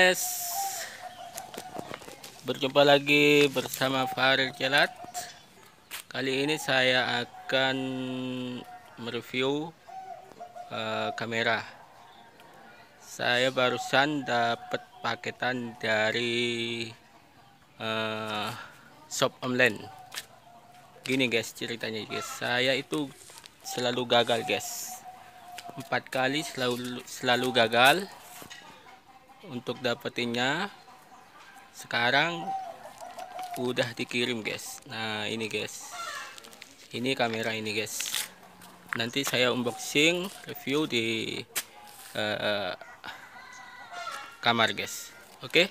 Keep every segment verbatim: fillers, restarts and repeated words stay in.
guys, berjumpa lagi bersama Farel Celat. Kali ini saya akan mereview uh, kamera. Saya barusan dapat paketan dari uh, shop online. Gini guys ceritanya guys, saya itu selalu gagal guys, empat kali selalu selalu gagal untuk dapetinnya. Sekarang udah dikirim guys. Nah ini guys, ini kamera ini guys, nanti saya unboxing review di uh, kamar guys. Oke,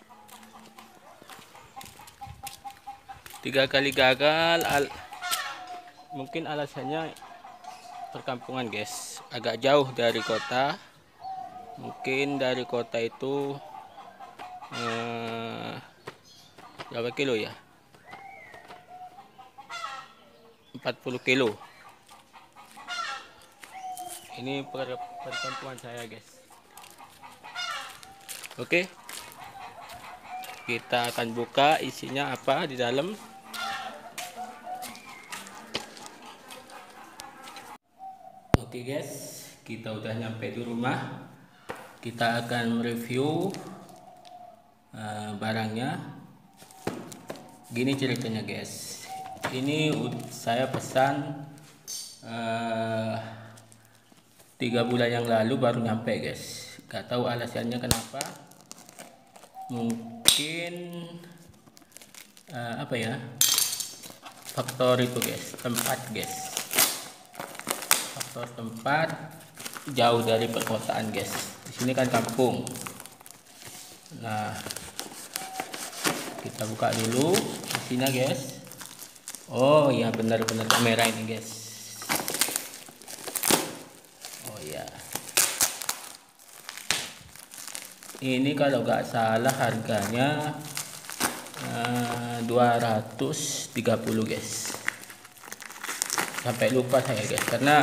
tiga kali gagal. Al mungkin alasannya perkampungan guys, agak jauh dari kota. Mungkin dari kota itu eh, berapa kilo ya, empat puluh kilo. Ini per perkampungan saya guys. Oke, kita akan buka isinya apa di dalam. Oke guys, kita udah nyampe di rumah. Kita akan review uh, barangnya. Gini ceritanya guys, ini saya pesan uh, tiga bulan yang lalu baru nyampe guys. Gak tahu alasannya kenapa. Mungkin uh, apa ya, faktor itu guys, tempat guys, faktor tempat, jauh dari perkotaan guys. Di sini kan kampung. Nah, kita buka dulu isinya guys. Oh ya, benar-benar kamera ini guys. Oh ya, ini kalau nggak salah harganya uh, dua ratus tiga puluh guys. Sampai lupa saya guys, karena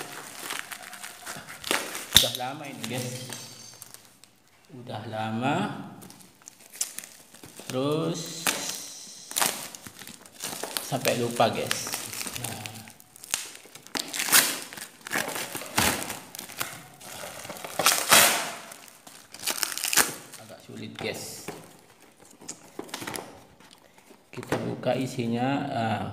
udah lama ini guys, udah lama. Terus sampai lupa guys. Nah, agak sulit guys. Kita buka isinya. ah,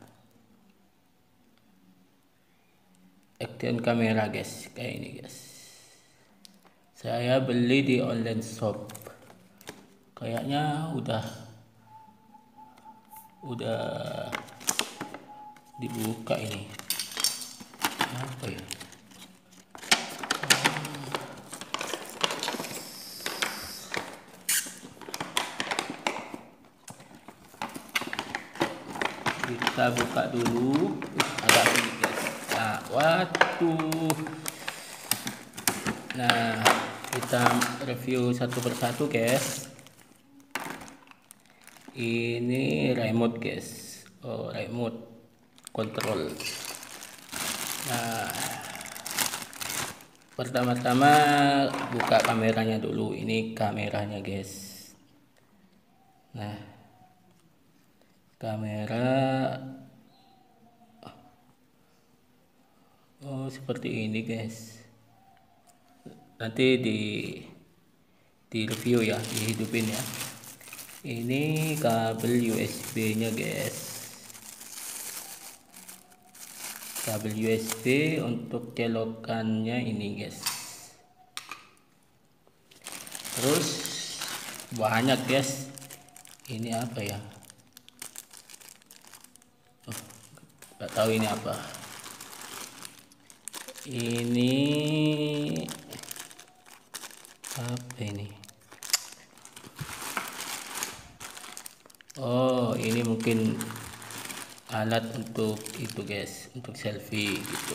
action kamera guys, kayak ini guys. Saya beli di online shop. Kayaknya udah udah dibuka ini. Apa ya? Kita buka dulu. Agak sulit guys. Nah, waduh. Nah, kita review satu persatu guys. Ini remote guys. Oh, remote control. Nah, pertama-tama buka kameranya dulu. Ini kameranya guys. Nah, kamera oh seperti ini guys. Nanti di di review ya, dihidupin ya. Ini kabel U S B nya guys, kabel U S B untuk colokannya ini guys. Terus banyak guys, ini apa ya, oh, gak tahu ini apa. Ini apa ini? Oh, ini mungkin alat untuk itu guys, untuk selfie gitu.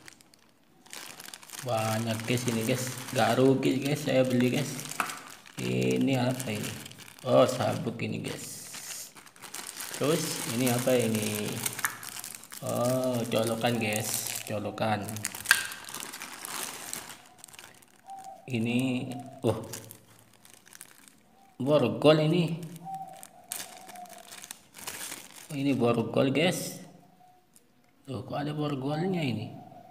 Banyak guys ini guys, gak rugi guys saya beli guys. Ini apa ini? Oh, sabuk ini guys. Terus ini apa ini? Oh, colokan guys, colokan. Ini oh borgol ini. Oh, ini borgol guys. Tuh, kok ada borgolnya ini?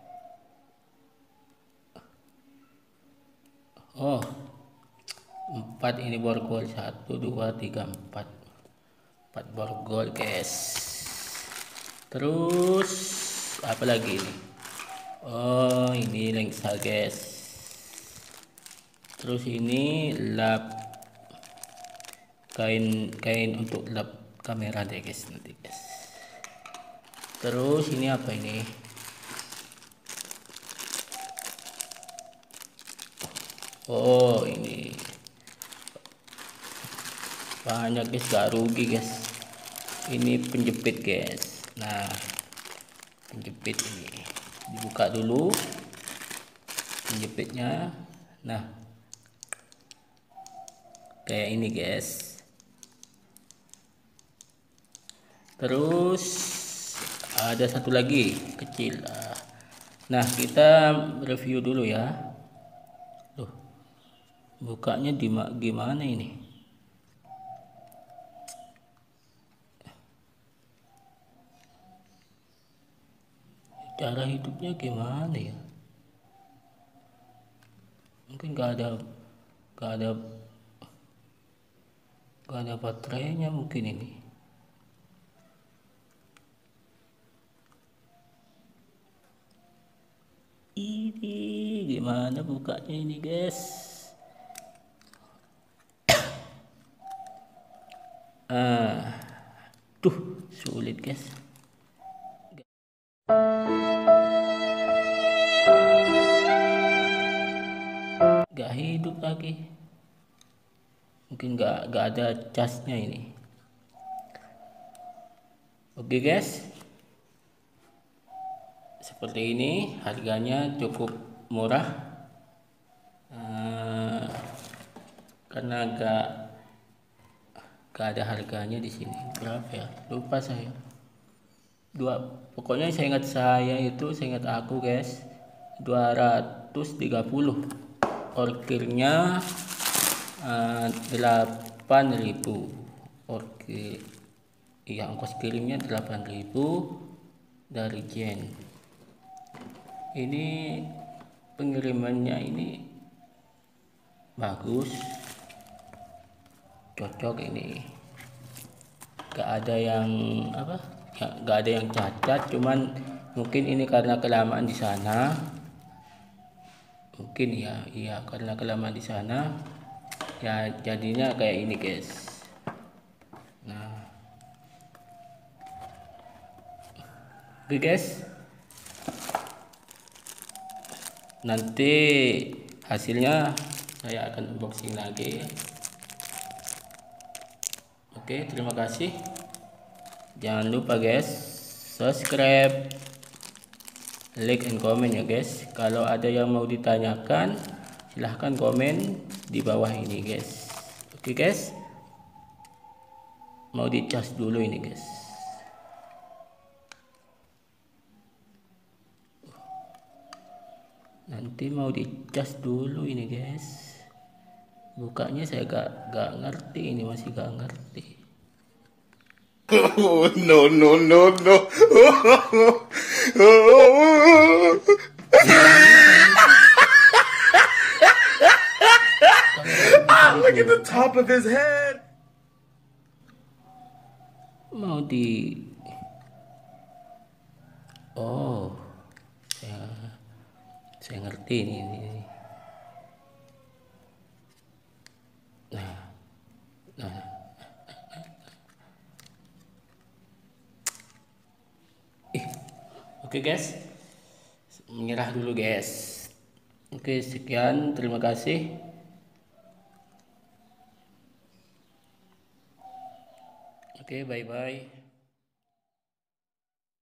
Oh, empat ini borgol. Satu, dua, tiga, empat. Empat borgol guys. Terus apa lagi ini? Oh, ini lensa guys. Terus ini lap kain kain untuk lap kamera deh guys nanti guys. Terus ini apa ini? Oh, ini banyak guys, gak rugi guys. Ini penjepit guys. Nah, penjepit ini dibuka dulu penjepitnya. Nah, kayak ini guys. Terus ada satu lagi kecil. Nah, kita review dulu ya. Loh, bukanya di gimana ini? Cara hidupnya gimana ya? Mungkin gak ada gak ada gak ada baterainya mungkin ini. Ini gimana bukanya ini guys? Ah, tuh sulit guys. Gak hidup lagi. Mungkin gak gak ada casnya ini. Oke guys, seperti ini, harganya cukup murah. Uh, karena gak gak ada harganya di sini. Berapa ya? Lupa saya. Dua, pokoknya saya ingat saya itu, saya ingat aku guys, dua ratus tiga puluh. Ordernya uh, delapan ribu. Order, iya, ongkos kirimnya delapan ribu dari Jen. Ini pengirimannya ini bagus, cocok ini. Gak ada yang apa? Ya, gak ada yang cacat, cuman mungkin ini karena kelamaan di sana. Mungkin ya, iya karena kelamaan di sana. Ya jadinya kayak ini guys. Nah, oke guys, nanti hasilnya saya akan unboxing lagi. Oke, terima kasih. Jangan lupa guys, subscribe, like and comment ya guys. Kalau ada yang mau ditanyakan, silahkan komen di bawah ini guys. Oke guys, mau dicas dulu ini guys. Nanti mau dicas dulu ini guys. Bukanya saya gak gak ngerti, ini masih gak ngerti. Oh, no, no, no, no. Ah, look at the top of his head. Mau di... Oh, saya, saya ngerti ini, ini. Nah, nah. Oke guys, menyerah dulu guys. Oke, sekian, terima kasih. Oke, bye bye.